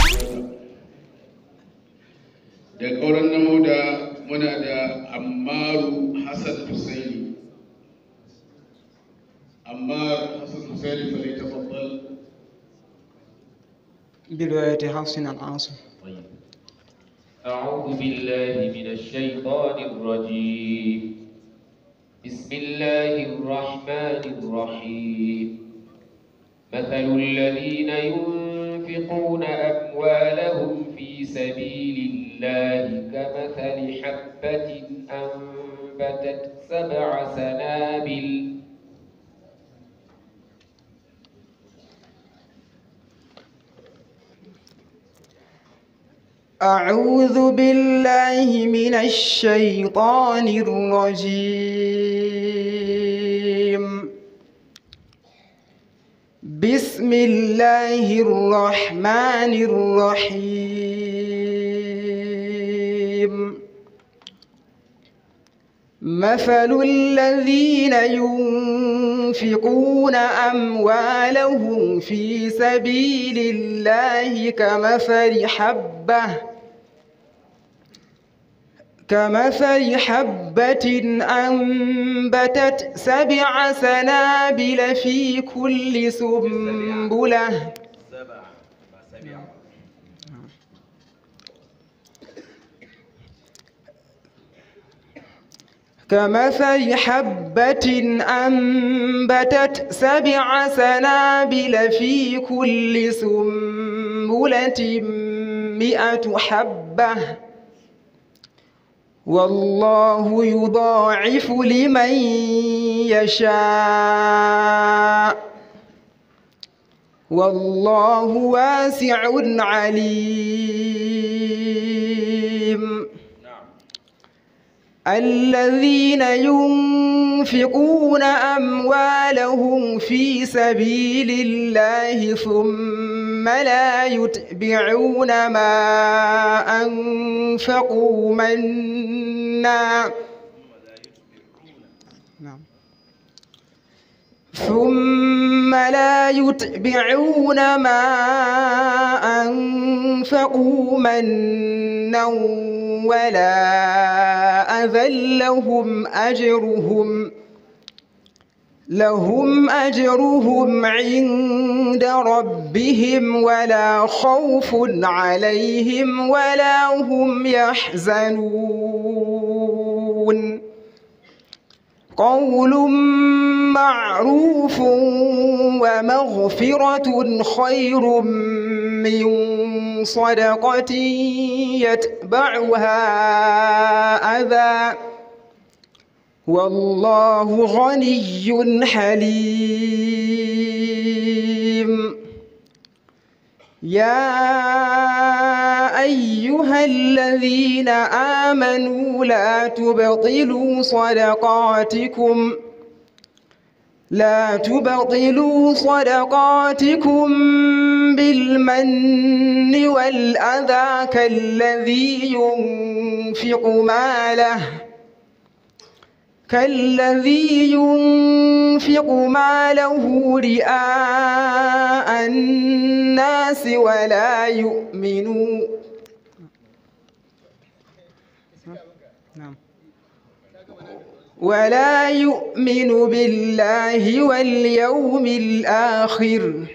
da kauran namo da muna da Ammaru Hassan Husaini. Ammar Hassan Husaini فليتفضل برواية حفص عن عاصم. طيب. أعوذ بالله من الشيطان الرجيم. بسم الله الرحمن الرحيم. مثل الذين ينفقون أموالهم في سبيل الله كمثل حبة أنبتت 7 سنابل أعوذ بالله من الشيطان الرجيم. بسم الله الرحمن الرحيم. مثل الذين ينفقون أموالهم في سبيل الله كمثل حبة أنبتت 7 سنابل في كل سنبلة كمثل حبة أنبتت 7 سنابل في كل سنبلة 100 حبة والله يضاعف لمن يشاء والله واسع عليم. الذين ينفقون أموالهم في سبيل الله ثم لا يتبعون ما أنفقوا منا ثم لا يتبعون ما أنفقوا منا ولا أذى لهم أجرهم عند ربهم ولا خوف عليهم ولا هم يحزنون. قول معروف ومغفرة خير من صدقة يتبعها أذى والله غني حليم. يا أيها الذين آمنوا لا تبطلوا صدقاتكم بالمن والأذى كالذي ينفق ماله رئاء الناس ولا يؤمن بالله واليوم الآخر.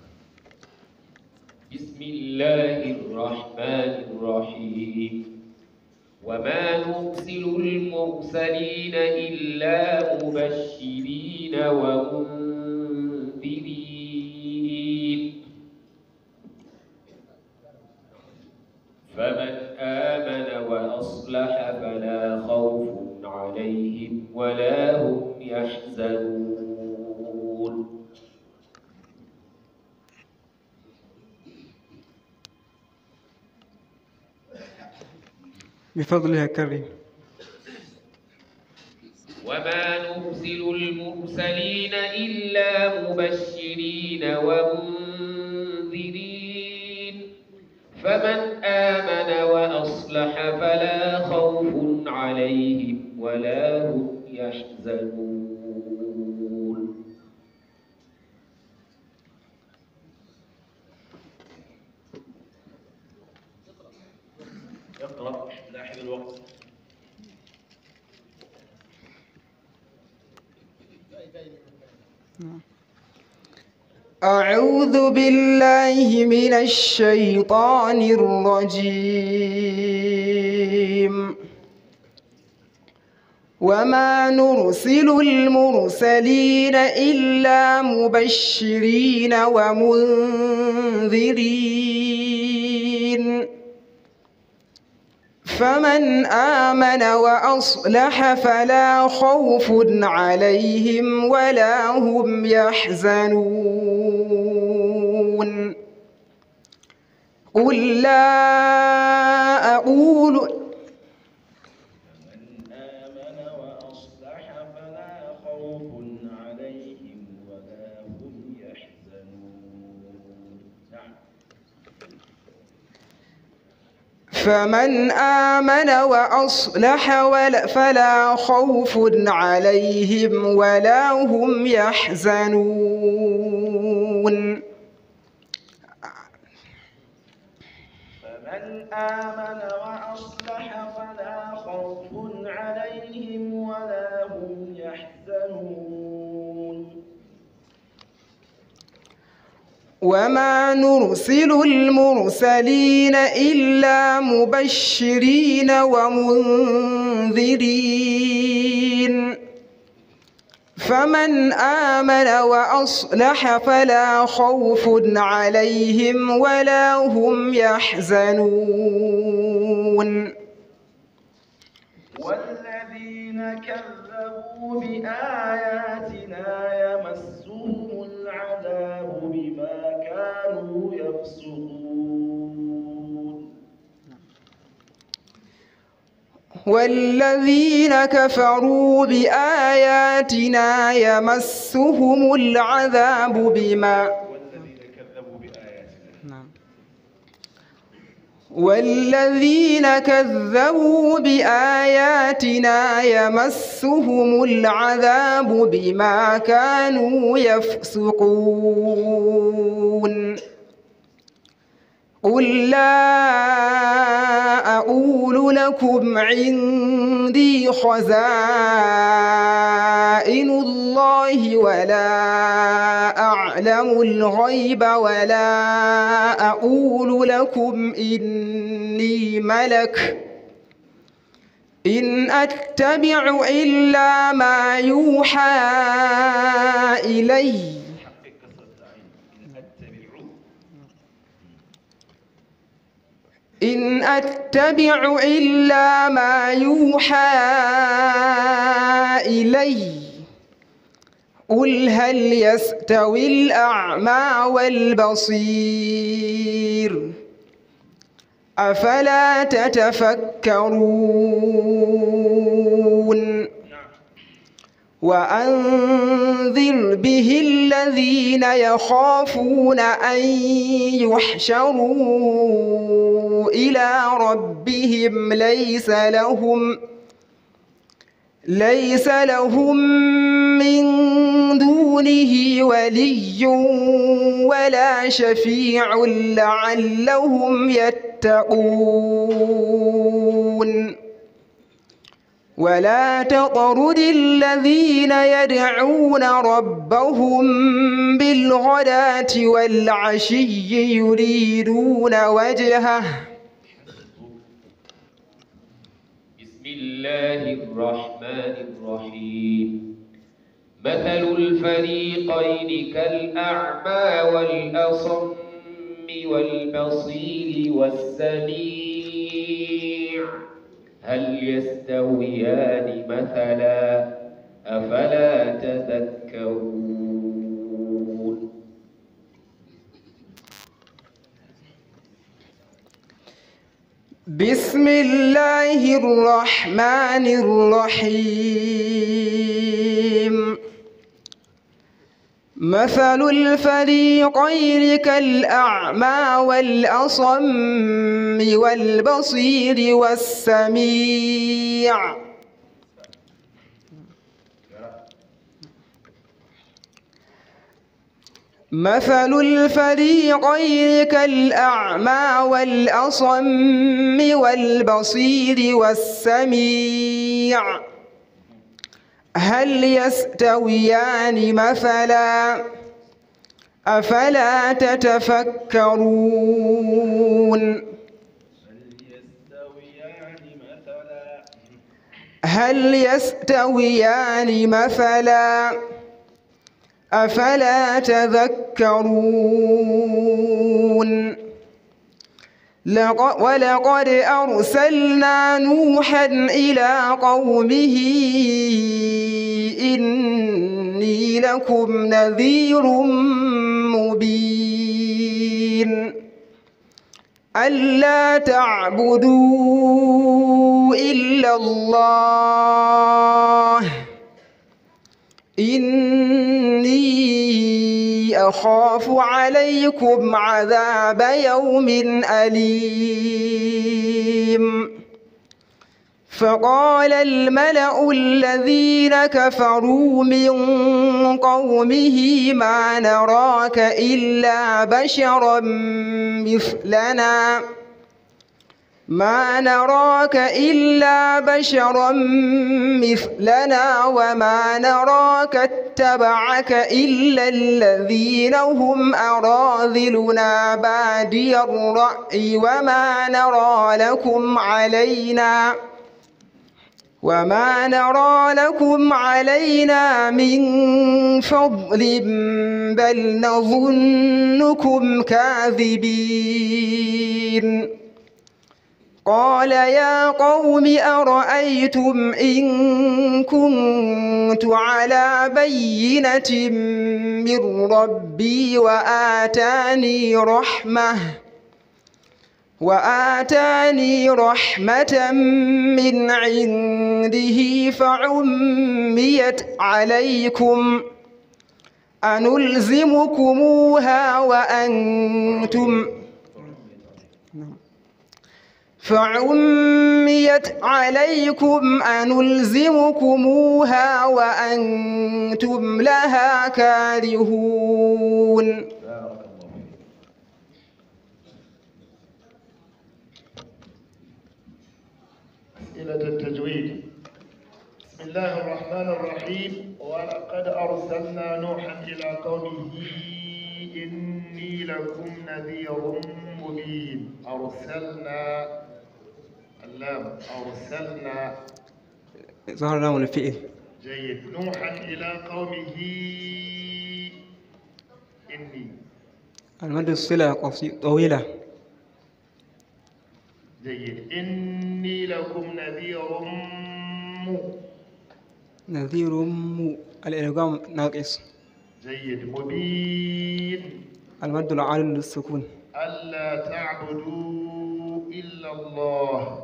بسم الله الرحمن الرحيم. وما نرسل المرسلين إلا مبشرين ومنذرين فمن آمن وأصلح فلا خوف عليهم ولا هم يحزنون. بفضلها كريم. وما نرسل المرسلين إلا مبشرين ومنذرين فمن آمن وأصلح فلا خوف عليهم ولا هم يحزنون. أعوذ بالله من الشيطان الرجيم. وما نرسل المرسلين إلا مبشرين ومنذرين، فمن آمن وأصلح فلا خوف عليهم ولا هم يحزنون. قل لا أقول فمن آمن وأصلح فلا خوف عليهم ولا هم يحزنون. فمن آمن وأصلح فلا خوف عليهم ولا هم يحزنون. وما نرسل المرسلين إلا مبشرين ومنذرين، فمن آمن وأصلح فلا خوف عليهم ولا هم يحزنون. والذين كذبوا بآياتنا يمسهم العذاب بما كانوا يفسقون. والذين كفروا بآياتنا يمسهم العذاب بما والذين كذبوا بآياتنا يمسهم العذاب بما كانوا يفسقون. قل لا أقول لكم عندي خزائن الله ولا أعلم الغيب ولا أقول لكم إني ملك إن أتبع إلا ما يوحى إلي إن أتبع إلا ما يوحى إلي. قل هل يستوي الأعمى والبصير أفلا تتفكرون. وأنذر به الذين يخافون أن يحشروا إلى ربهم ليس لهم من دونه ولي ولا شفيع لعلهم يتقون. ولا تطرد الذين يدعون ربهم بالغداة والعشي يريدون وجهه. بسم الله الرحمن الرحيم. مثل الفريقين كالأعمى والأصم والبصير والسميع هل يستويان مثلا أفلا تذكرون. بسم الله الرحمن الرحيم. مثل الفريقين كالأعمى والأصم والبصير والسميع مثل الفريقين كالأعمى والأصم والبصير والسميع هل يستويان مثلا أفلا تتفكرون هل يستويان مثلا أفلا تذكرون ولقد أرسلنا نوحا إلى قومه إني لكم نذير مبين ألا تعبدوا إلا الله إني أخاف عليكم عذاب يوم أليم فقال الملأ الذين كفروا من قومه ما نراك إلا بشرا مثلنا وما نراك اتبعك إلا الذين هم أراذلنا بادي الرأي وما نرى لكم علينا من فضل بل نظنكم كاذبين قال يا قوم أرأيتم إن كنت على بينة من ربي وآتاني رحمة من عنده فعميت عليكم أنلزمكموها وأنتم لها كارهون أسئلة التجويد. بسم الله الرحمن الرحيم. ولقد أرسلنا نوحا إلى قومه إني لكم نذير مبين. أرسلنا ظهر لهم الفئل. جيد. نوحا إلى قومه إني المد الصلة طويلة. جيد. إني لكم نذير الإلغام ناقص. جيد. مبين المد العالي للسكون. ألا تعبدوا إلا الله.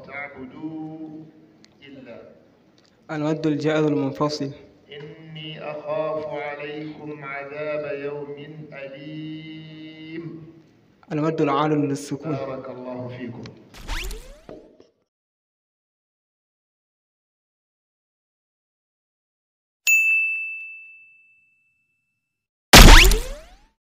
المد الجائر المنفصل. إني أخاف عليكم عذاب يوم أليم. المد العالي للسكون. بارك الله فيكم.